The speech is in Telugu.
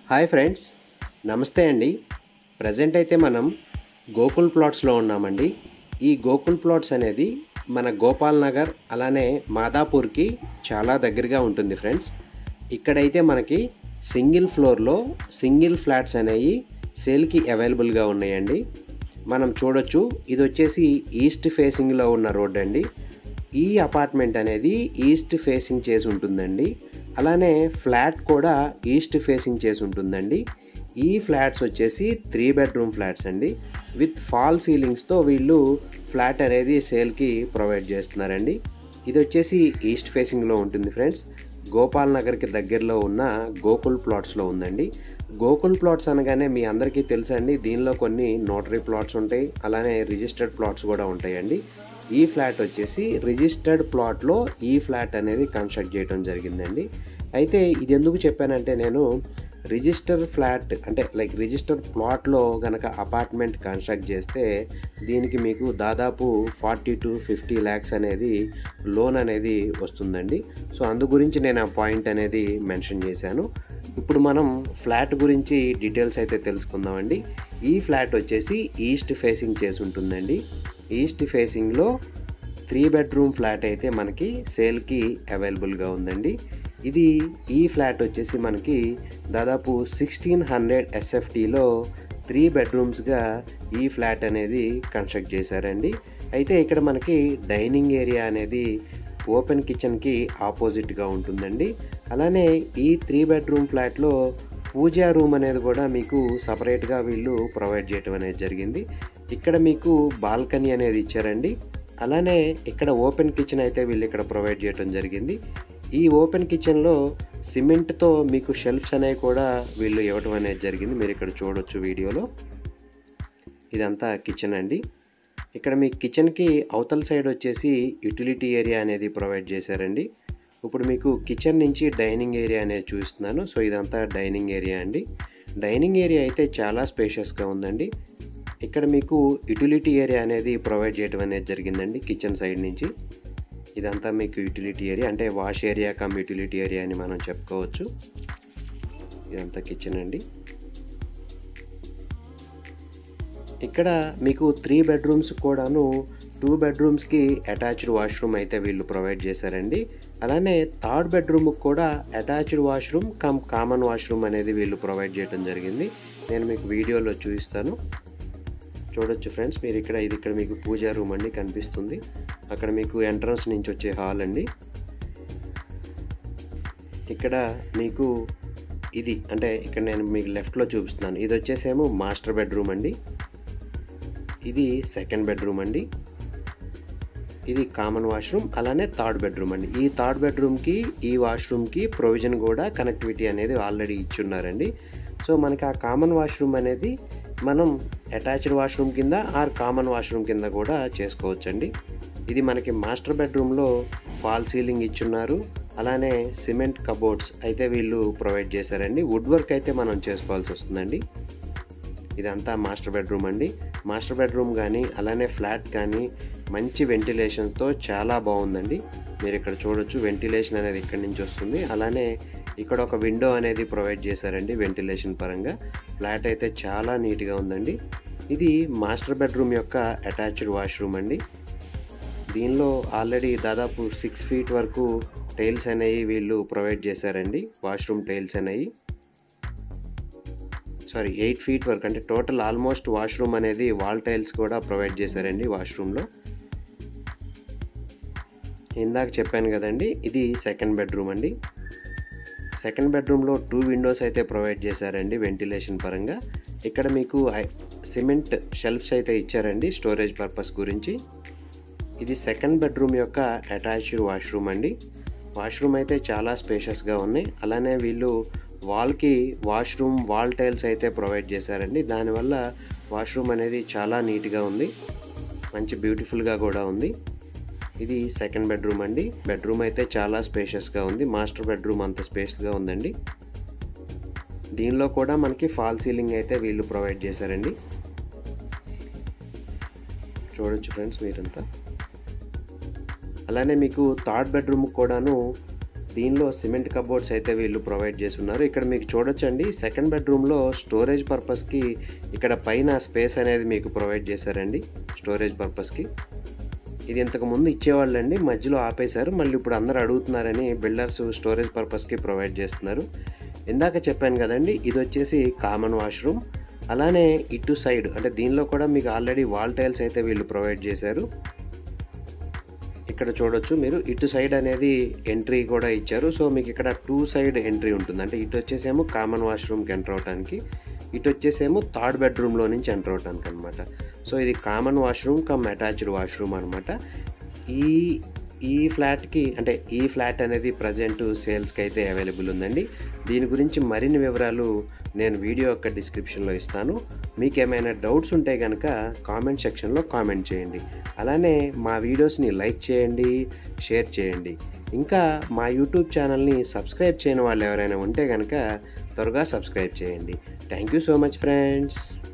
హాయ్ ఫ్రెండ్స్, నమస్తే అండి. ప్రజెంట్ అయితే మనం గోకుల్ ప్లాట్స్లో ఉన్నామండి. ఈ గోకుల్ ప్లాట్స్ అనేది మన గోపాల్ నగర్ అలానే మాదాపూర్కి చాలా దగ్గరగా ఉంటుంది ఫ్రెండ్స్. ఇక్కడైతే మనకి సింగిల్ ఫ్లోర్లో సింగిల్ ఫ్లాట్స్ అనేవి సేల్కి అవైలబుల్గా ఉన్నాయండి. మనం చూడొచ్చు, ఇది వచ్చేసి ఈస్ట్ ఫేసింగ్లో ఉన్న రోడ్ అండి. ఈ అపార్ట్మెంట్ అనేది ఈస్ట్ ఫేసింగ్ చేసి ఉంటుందండి. అలానే ఫ్లాట్ కూడా ఈస్ట్ ఫేసింగ్ చేసి ఉంటుందండి. ఈ ఫ్లాట్స్ వచ్చేసి 3 బెడ్రూమ్ ఫ్లాట్స్ అండి. విత్ ఫాల్ సీలింగ్స్తో వీళ్ళు ఫ్లాట్ అనేది సేల్కి ప్రొవైడ్ చేస్తున్నారండి. ఇది వచ్చేసి ఈస్ట్ ఫేసింగ్లో ఉంటుంది ఫ్రెండ్స్. గోపాల్ నగర్కి దగ్గరలో ఉన్న గోకుల్ ప్లాట్స్లో ఉందండి. గోకుల్ ప్లాట్స్ అనగానే మీ అందరికీ తెలుసండి, దీనిలో కొన్ని నోటరీ ప్లాట్స్ ఉంటాయి, అలానే రిజిస్టర్డ్ ప్లాట్స్ కూడా ఉంటాయండి. ఈ ఫ్లాట్ వచ్చేసి రిజిస్టర్డ్ ప్లాట్లో ఈ ఫ్లాట్ అనేది కన్స్ట్రక్ట్ చేయడం జరిగిందండి. అయితే ఇది ఎందుకు చెప్పానంటే, నేను రిజిస్టర్ ఫ్లాట్ అంటే రిజిస్టర్ ప్లాట్లో కనుక అపార్ట్మెంట్ కన్స్ట్రక్ట్ చేస్తే దీనికి మీకు దాదాపు 40 to 50 lakhs అనేది లోన్ అనేది వస్తుందండి. సో అందు గురించి నేను ఆ పాయింట్ అనేది మెన్షన్ చేశాను. ఇప్పుడు మనం ఫ్లాట్ గురించి డీటెయిల్స్ అయితే తెలుసుకుందామండి. ఈ ఫ్లాట్ వచ్చేసి ఈస్ట్ ఫేసింగ్ చేసి ఉంటుందండి. ఈస్ట్ ఫేసింగ్లో 3 బెడ్రూమ్ ఫ్లాట్ అయితే మనకి సేల్కి అవైలబుల్గా ఉందండి. ఈ ఫ్లాట్ వచ్చేసి మనకి దాదాపు 1600 SFTలో 3 బెడ్రూమ్స్గా ఈ ఫ్లాట్ అనేది కన్స్ట్రక్ట్ చేశారండి. అయితే ఇక్కడ మనకి డైనింగ్ ఏరియా అనేది ఓపెన్ కిచెన్కి ఆపోజిట్గా ఉంటుందండి. అలానే ఈ 3 బెడ్రూమ్ ఫ్లాట్లో పూజా రూమ్ అనేది కూడా మీకు సపరేట్గా వీళ్ళు ప్రొవైడ్ చేయడం అనేది జరిగింది. ఇక్కడ మీకు బాల్కనీ అనేది ఇచ్చారండి. అలానే ఇక్కడ ఓపెన్ కిచెన్ అయితే వీళ్ళు ఇక్కడ ప్రొవైడ్ చేయడం జరిగింది. ఈ ఓపెన్ కిచెన్లో సిమెంట్తో మీకు షెల్ఫ్స్ అనేవి కూడా వీళ్ళు ఇవ్వటం అనేది జరిగింది. మీరు ఇక్కడ చూడొచ్చు వీడియోలో. ఇదంతా కిచెన్ అండి. ఇక్కడ మీ కిచెన్కి అవతల సైడ్ వచ్చేసి యూటిలిటీ ఏరియా అనేది ప్రొవైడ్ చేశారండి. ఇప్పుడు మీకు కిచెన్ నుంచి డైనింగ్ ఏరియా అనేది చూస్తున్నాను. సో ఇదంతా డైనింగ్ ఏరియా అండి. డైనింగ్ ఏరియా అయితే చాలా స్పేషియస్గా ఉందండి. ఇక్కడ మీకు యూటిలిటీ ఏరియా అనేది ప్రొవైడ్ చేయడం అనేది జరిగిందండి కిచెన్ సైడ్ నుంచి. ఇదంతా మీకు యూటిలిటీ ఏరియా, అంటే wash area cum utility area అని మనం చెప్పుకోవచ్చు. ఇదంతా కిచెన్ అండి. ఇక్కడ మీకు 3 బెడ్రూమ్స్ కూడాను 2 బెడ్రూమ్స్కి అటాచ్డ్ వాష్రూమ్ అయితే వీళ్ళు ప్రొవైడ్ చేశారండి. అలానే 3rd బెడ్రూమ్కి కూడా attached washroom cum common washroom అనేది వీళ్ళు ప్రొవైడ్ చేయడం జరిగింది. నేను మీకు వీడియోలో చూపిస్తాను, చూడొచ్చు ఫ్రెండ్స్. మీరు ఇక్కడ మీకు పూజా రూమ్ అండి కనిపిస్తుంది. అక్కడ మీకు ఎంట్రన్స్ నుంచి వచ్చే హాల్ అండి. ఇక్కడ మీకు ఇక్కడ నేను మీకు లెఫ్ట్లో చూపిస్తున్నాను. ఇది వచ్చేసేమో మాస్టర్ బెడ్రూమ్ అండి. ఇది 2nd బెడ్రూమ్ అండి. ఇది కామన్ వాష్రూమ్, అలానే 3rd బెడ్రూమ్ అండి. ఈ 3rd బెడ్రూమ్కి ఈ వాష్రూమ్కి ప్రొవిజన్ కూడా కనెక్టివిటీ అనేది ఆల్రెడీ ఇచ్చున్నారండి. సో మనకి ఆ కామన్ వాష్రూమ్ అనేది మనం అటాచ్డ్ వాష్రూమ్ కింద ఆర్ కామన్ వాష్రూమ్ కింద కూడా చేసుకోవచ్చండి. ఇది మనకి మాస్టర్ బెడ్రూమ్లో ఫాల్ సీలింగ్ ఇచ్చున్నారు. అలానే సిమెంట్ కబోర్డ్స్ అయితే వీళ్ళు ప్రొవైడ్ చేశారండి. వుడ్ వర్క్ అయితే మనం చేసుకోవాల్సి వస్తుందండి. ఇదంతా మాస్టర్ బెడ్రూమ్ అండి. మాస్టర్ బెడ్రూమ్ కానీ అలానే ఫ్లాట్ కానీ మంచి వెంటిలేషన్తో చాలా బాగుందండి. మీరు ఇక్కడ చూడొచ్చు, వెంటిలేషన్ అనేది ఇక్కడి నుంచి వస్తుంది. అలానే ఇక్కడ ఒక విండో అనేది ప్రొవైడ్ చేశారండి వెంటిలేషన్ పరంగా. ఫ్లాట్ అయితే చాలా నీట్గా ఉందండి. ఇది మాస్టర్ బెడ్రూమ్ యొక్క అటాచ్డ్ వాష్రూమ్ అండి. దీనిలో ఆల్రెడీ దాదాపు 6 feet వరకు టైల్స్ అనేవి వీళ్ళు ప్రొవైడ్ చేశారండి. వాష్రూమ్ టైల్స్ అనేవి 8 feet వరకు, అంటే టోటల్ ఆల్మోస్ట్ వాష్రూమ్ అనేది వాల్ టైల్స్ కూడా ప్రొవైడ్ చేశారండి వాష్రూమ్లో. ఇందాక చెప్పాను కదండి, ఇది 2nd బెడ్రూమ్ అండి. 2nd బెడ్రూమ్లో 2 విండోస్ అయితే ప్రొవైడ్ చేశారండి వెంటిలేషన్ పరంగా. ఇక్కడ మీకు సిమెంట్ షెల్ఫ్స్ అయితే ఇచ్చారండి స్టోరేజ్ పర్పస్ గురించి. ఇది 2nd బెడ్రూమ్ యొక్క అటాచ్డ్ వాష్రూమ్ అండి. వాష్రూమ్ అయితే చాలా స్పేషియస్గా ఉన్నాయి. అలానే వీళ్ళు వాల్కి వాష్రూమ్ వాల్ టైల్స్ అయితే ప్రొవైడ్ చేశారండి. దానివల్ల వాష్రూమ్ అనేది చాలా నీట్గా ఉంది, మంచి బ్యూటిఫుల్గా కూడా ఉంది. ఇది 2nd బెడ్రూమ్ అండి. బెడ్రూమ్ అయితే చాలా స్పేషియస్గా ఉంది. మాస్టర్ బెడ్రూమ్ అంత స్పేస్గా ఉందండి. దీనిలో కూడా మనకి ఫాల్ సీలింగ్ అయితే వీళ్ళు ప్రొవైడ్ చేశారండి. చూడొచ్చు ఫ్రెండ్స్ మీరంతా. అలానే మీకు 3rd బెడ్రూమ్ కూడాను దీనిలో సిమెంట్ కబోర్డ్స్ అయితే వీళ్ళు ప్రొవైడ్ చేస్తున్నారు. ఇక్కడ మీకు చూడొచ్చండి, సెకండ్ బెడ్రూమ్లో స్టోరేజ్ పర్పస్కి ఇక్కడ పైన స్పేస్ అనేది మీకు ప్రొవైడ్ చేశారండి స్టోరేజ్ పర్పస్కి. ఇది ఇంతకుముందు ఇచ్చేవాళ్ళండి, మధ్యలో ఆపేశారు. మళ్ళీ ఇప్పుడు అందరూ అడుగుతున్నారని బిల్డర్స్ స్టోరేజ్ పర్పస్కి ప్రొవైడ్ చేస్తున్నారు. ఇందాక చెప్పాను కదండి, ఇది వచ్చేసి కామన్ వాష్రూమ్. అలానే ఇటు సైడ్ అంటే దీనిలో కూడా మీకు ఆల్రెడీ వాల్ టైల్స్ అయితే వీళ్ళు ప్రొవైడ్ చేశారు. ఇక్కడ చూడొచ్చు మీరు, ఇటు సైడ్ అనేది ఎంట్రీ కూడా ఇచ్చారు. సో మీకు ఇక్కడ 2 సైడ్ ఎంట్రీ ఉంటుంది. అంటే ఇటు వచ్చేసేమో కామన్ వాష్రూమ్కి ఎంటర్ అవడానికి, ఇటు వచ్చేసేమో థర్డ్ బెడ్రూమ్లో నుంచి ఎంటర్ అవడానికి అనమాట. సో ఇది common washroom cum attached washroom అనమాట. ఈ ఫ్లాట్కి అంటే ఈ ఫ్లాట్ అనేది ప్రజెంట్ సేల్స్కి అయితే అవైలబుల్ ఉందండి. దీని గురించి మరిన్ని వివరాలు నేను వీడియో యొక్క డిస్క్రిప్షన్లో ఇస్తాను. మీకు ఏమైనా డౌట్స్ ఉంటే కనుక కామెంట్ సెక్షన్లో కామెంట్ చేయండి. అలానే మా వీడియోస్ని లైక్ చేయండి, షేర్ చేయండి. ఇంకా మా యూట్యూబ్ ఛానల్ని సబ్స్క్రైబ్ చేయని వాళ్ళు ఎవరైనా ఉంటే కనుక త్వరగా సబ్స్క్రైబ్ చేయండి. Thank you so much friends.